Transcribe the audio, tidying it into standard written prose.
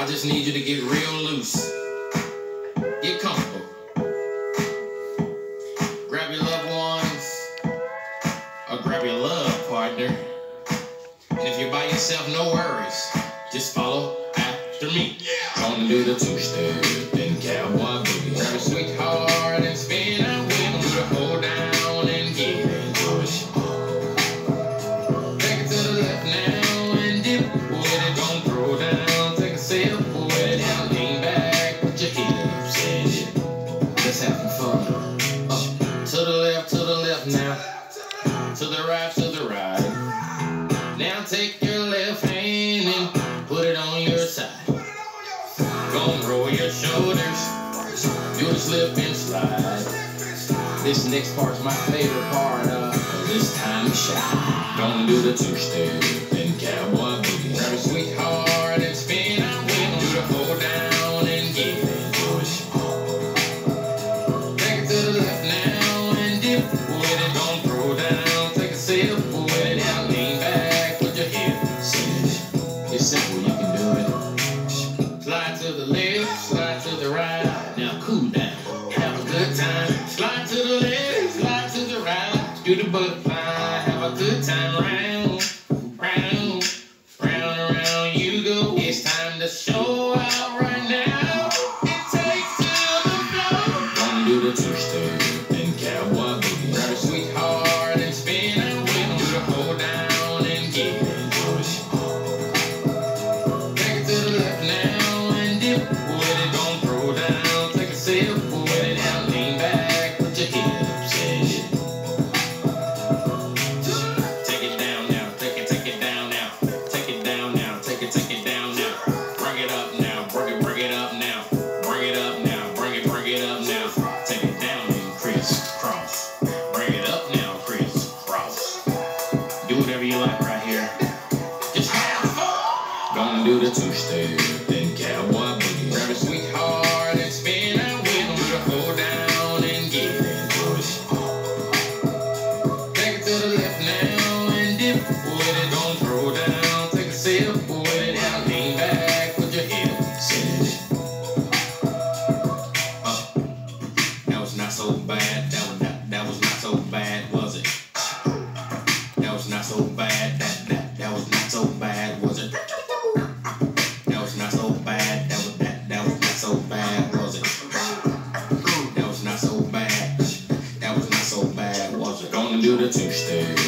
I just need you to get real loose. Get comfortable. Grab your loved ones, or grab your love partner. And if you're by yourself, no worries. Just follow after me. Gonna do the two-step and cowboy boogie. Grab your sweetheart and spin out with them. Do the hold down and get into it. Take it to the left now and dip with it. Don't throw down. Take a sip with it. Now lean back, put your hips in it. Let's have some fun. To the left now. To the right, Now take your left hand and put it on your side. Gonna roll your shoulders, do the slip and slide. This next part's my favorite part of this time to shine. Gonna do the two-step and cowboy boogie. Grab a sweetheart and spin out with them. Do the hold down and get into it. Take it to the left now and dip with it. Don't throw down, take a sip with it. Now lean back, put your hips in it. It's simple, you can do it. Slide to the left, slide to the right. Now cool down, have a good time. Slide to the left, slide to the right. Do the butterfly, have a good time. Round, round, round, around you go. It's time to show out right now. It takes to the floor. Gonna do the two-step and cowboy boogie. Grab a sweetheart and spin out with them. Do the hold down and get into it. Take it to the left now and dip with it. Don't throw down. Take a sip with it. Now lean back, put your hips in it. Take it down now. Take it down now. Take it down now. Take it down now. Bring it up now. Bring it up now. Bring it up now. Bring it up now. Take it down and crisscross. Bring it up now, crisscross. Do whatever you like right here. Just have fun. Gonna do the two-step and cowboy boogie. Grab a sweetheart and spin out with them. Do the hold down and get into it. Take it to the left now and dip with it. Don't throw down. Take a sip with it. Now lean back, put your hips in it. That was not so bad. That was not so bad, was it? That was not so bad. That was not so bad, was it? That was not so bad. That was not so bad, was it? That was not so bad. That was not so bad, was it? Gonna do the two-step